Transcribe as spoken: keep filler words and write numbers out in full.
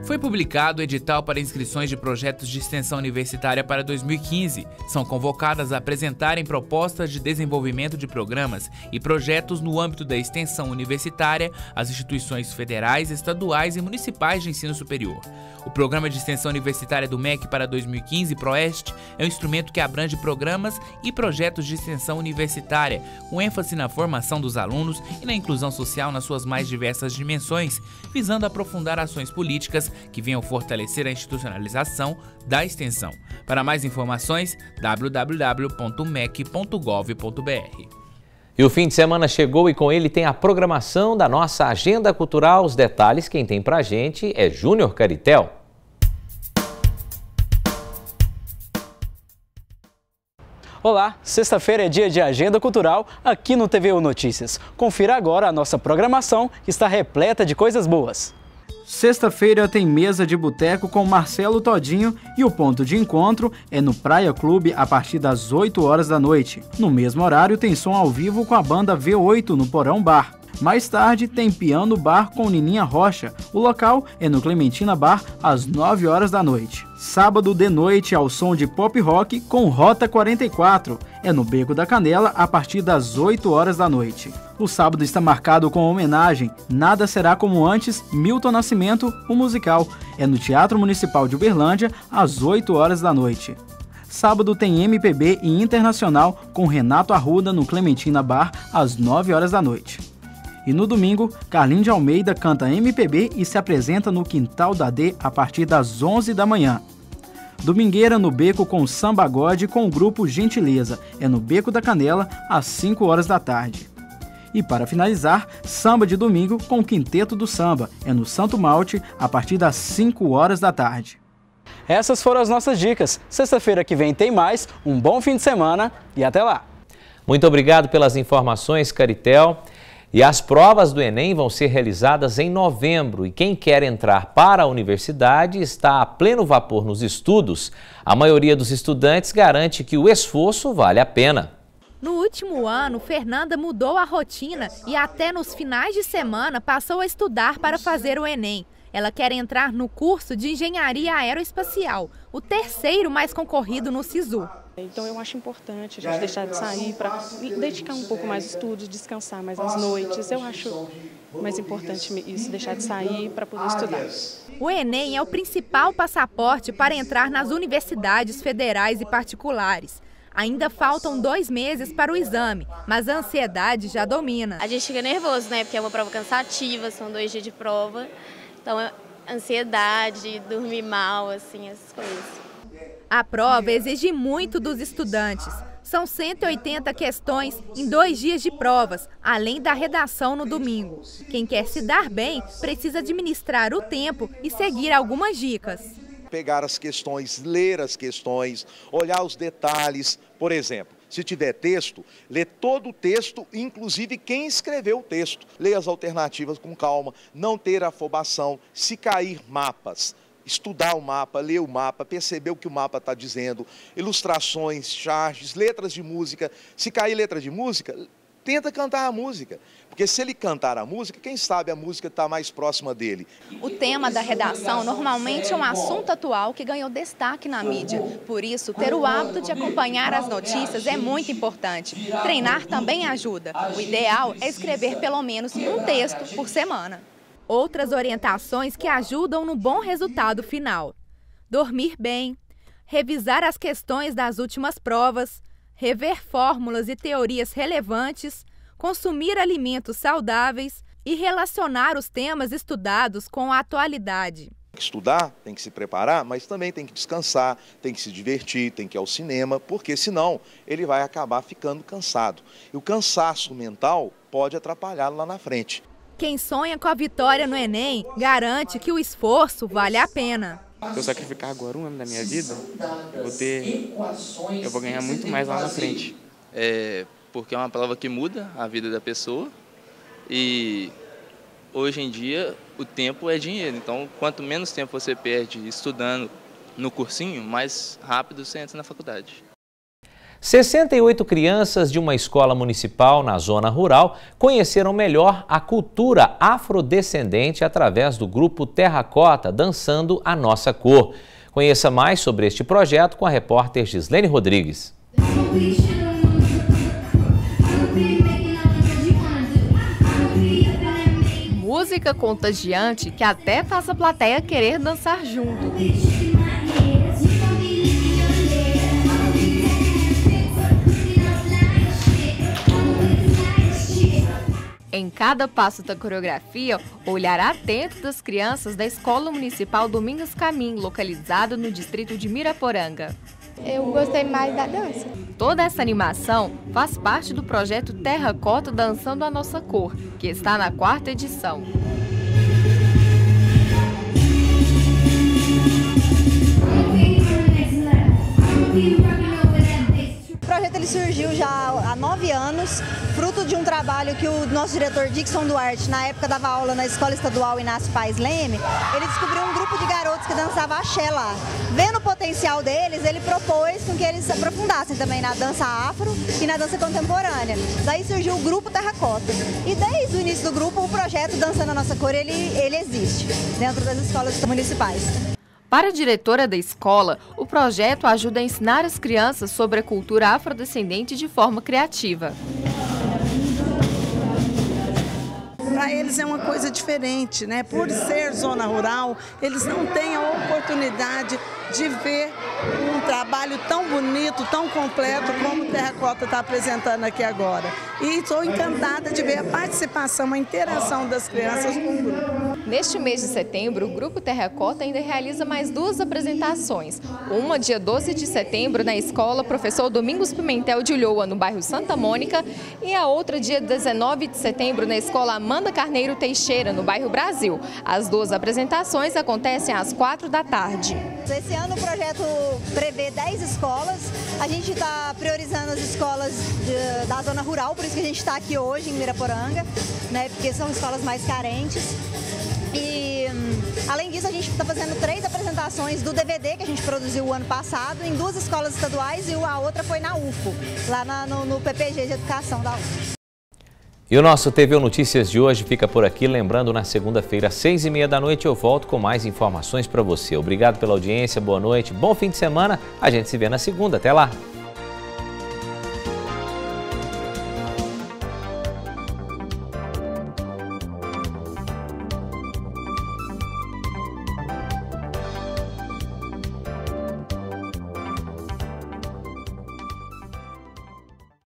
Foi publicado o edital para inscrições de projetos de extensão universitária para dois mil e quinze. São convocadas a apresentarem propostas de desenvolvimento de programas e projetos no âmbito da extensão universitária as instituições federais, estaduais e municipais de ensino superior. O Programa de Extensão Universitária do M E C para dois mil e quinze, PROEST, é um instrumento que abrange programas e projetos de extensão universitária, com ênfase na formação dos alunos e na inclusão social nas suas mais diversas dimensões, visando aprofundar ações políticas que venham fortalecer a institucionalização da extensão. Para mais informações, w w w ponto mec ponto gov ponto br. E o fim de semana chegou e com ele tem a programação da nossa agenda cultural. Os detalhes quem tem pra gente é Júnior Caritel. Olá, sexta-feira é dia de agenda cultural aqui no T V U Notícias. Confira agora a nossa programação que está repleta de coisas boas. Sexta-feira tem mesa de boteco com Marcelo Todinho e o ponto de encontro é no Praia Clube a partir das oito horas da noite. No mesmo horário tem som ao vivo com a banda V oito no Porão Bar. Mais tarde tem Piano Bar com Nininha Rocha. O local é no Clementina Bar às nove horas da noite. Sábado de noite ao som de pop rock com Rota quarenta e quatro. É no Beco da Canela a partir das oito horas da noite. O sábado está marcado com homenagem Nada Será Como Antes, Milton Nascimento, o musical. É no Teatro Municipal de Uberlândia às oito horas da noite. Sábado tem M P B e Internacional com Renato Arruda no Clementina Bar às nove horas da noite. E no domingo, Carlinhos de Almeida canta M P B e se apresenta no Quintal da D a partir das onze da manhã. Domingueira no Beco com Samba God com o grupo Gentileza. É no Beco da Canela às cinco horas da tarde. E para finalizar, samba de domingo com o Quinteto do Samba. É no Santo Malte a partir das cinco horas da tarde. Essas foram as nossas dicas. Sexta-feira que vem tem mais. Um bom fim de semana e até lá. Muito obrigado pelas informações, Caritel. E as provas do Enem vão ser realizadas em novembro e quem quer entrar para a universidade está a pleno vapor nos estudos. A maioria dos estudantes garante que o esforço vale a pena. No último ano, Fernanda mudou a rotina e até nos finais de semana passou a estudar para fazer o Enem. Ela quer entrar no curso de Engenharia Aeroespacial, o terceiro mais concorrido no SISU. Então eu acho importante a gente deixar de sair para dedicar um pouco mais aos estudos, descansar mais as noites. Eu acho mais importante isso, deixar de sair para poder estudar. O Enem é o principal passaporte para entrar nas universidades federais e particulares. Ainda faltam dois meses para o exame, mas a ansiedade já domina. A gente fica nervoso, né? Porque é uma prova cansativa, são dois dias de prova. Então, ansiedade, dormir mal, assim, essas coisas. A prova exige muito dos estudantes. São cento e oitenta questões em dois dias de provas, além da redação no domingo. Quem quer se dar bem precisa administrar o tempo e seguir algumas dicas. Pegar as questões, ler as questões, olhar os detalhes. Por exemplo, se tiver texto, ler todo o texto, inclusive quem escreveu o texto. Ler as alternativas com calma, não ter afobação, se cair mapas. Estudar o mapa, ler o mapa, perceber o que o mapa está dizendo, ilustrações, charges, letras de música. Se cair letra de música, tenta cantar a música, porque se ele cantar a música, quem sabe a música está mais próxima dele. O tema da redação normalmente é um assunto atual que ganhou destaque na mídia. Por isso, ter o hábito de acompanhar as notícias é muito importante. Treinar também ajuda. O ideal é escrever pelo menos um texto por semana. Outras orientações que ajudam no bom resultado final: dormir bem, revisar as questões das últimas provas, rever fórmulas e teorias relevantes, consumir alimentos saudáveis e relacionar os temas estudados com a atualidade. Tem que estudar, tem que se preparar, mas também tem que descansar, tem que se divertir, tem que ir ao cinema, porque senão ele vai acabar ficando cansado. E o cansaço mental pode atrapalhá-lo lá na frente. Quem sonha com a vitória no Enem garante que o esforço vale a pena. Se eu sacrificar agora um ano da minha vida, eu vou ter, eu vou ganhar muito mais lá na frente. É porque é uma prova que muda a vida da pessoa e hoje em dia o tempo é dinheiro. Então, quanto menos tempo você perde estudando no cursinho, mais rápido você entra na faculdade. sessenta e oito crianças de uma escola municipal na zona rural conheceram melhor a cultura afrodescendente através do grupo Terracota Dançando a Nossa Cor. Conheça mais sobre este projeto com a repórter Gislene Rodrigues. Música contagiante que até faz a plateia querer dançar junto. Em cada passo da coreografia, olhar atento das crianças da Escola Municipal Domingos Camim, localizado no distrito de Miraporanga. Eu gostei mais da dança. Toda essa animação faz parte do projeto Terracota Dançando a Nossa Cor, que está na quarta edição. O projeto ele surgiu já há nove anos, fruto de um trabalho que o nosso diretor Dixon Duarte, na época dava aula na Escola Estadual Inácio Paes Leme, ele descobriu um grupo de garotos que dançava axé lá. Vendo o potencial deles, ele propôs com que eles se aprofundassem também na dança afro e na dança contemporânea. Daí surgiu o grupo Terracota. E desde o início do grupo, o projeto Dançando a Nossa Cor, ele, ele existe dentro das escolas municipais. Para a diretora da escola, o projeto ajuda a ensinar as crianças sobre a cultura afrodescendente de forma criativa. Para eles é uma coisa diferente, né? Por ser zona rural, eles não têm a oportunidade de ver um trabalho tão bonito, tão completo como o Terracota está apresentando aqui agora. E estou encantada de ver a participação, a interação das crianças com o grupo. Neste mês de setembro, o Grupo Terracota ainda realiza mais duas apresentações. Uma dia doze de setembro na Escola Professor Domingos Pimentel de Ulloa, no bairro Santa Mônica, e a outra dia dezenove de setembro na Escola Amanda Carneiro Teixeira, no bairro Brasil. As duas apresentações acontecem às quatro da tarde. Esse ano o projeto prevê dez escolas. A gente está priorizando as escolas de, da zona rural, por isso que a gente está aqui hoje em Miraporanga, né, porque são escolas mais carentes. E, além disso, a gente está fazendo três apresentações do D V D que a gente produziu o ano passado em duas escolas estaduais e a outra foi na U F O, lá na, no, no P P G de Educação da U F O. E o nosso T V Notícias de hoje fica por aqui. Lembrando, na segunda-feira, às seis e meia da noite, eu volto com mais informações para você. Obrigado pela audiência, boa noite, bom fim de semana. A gente se vê na segunda. Até lá!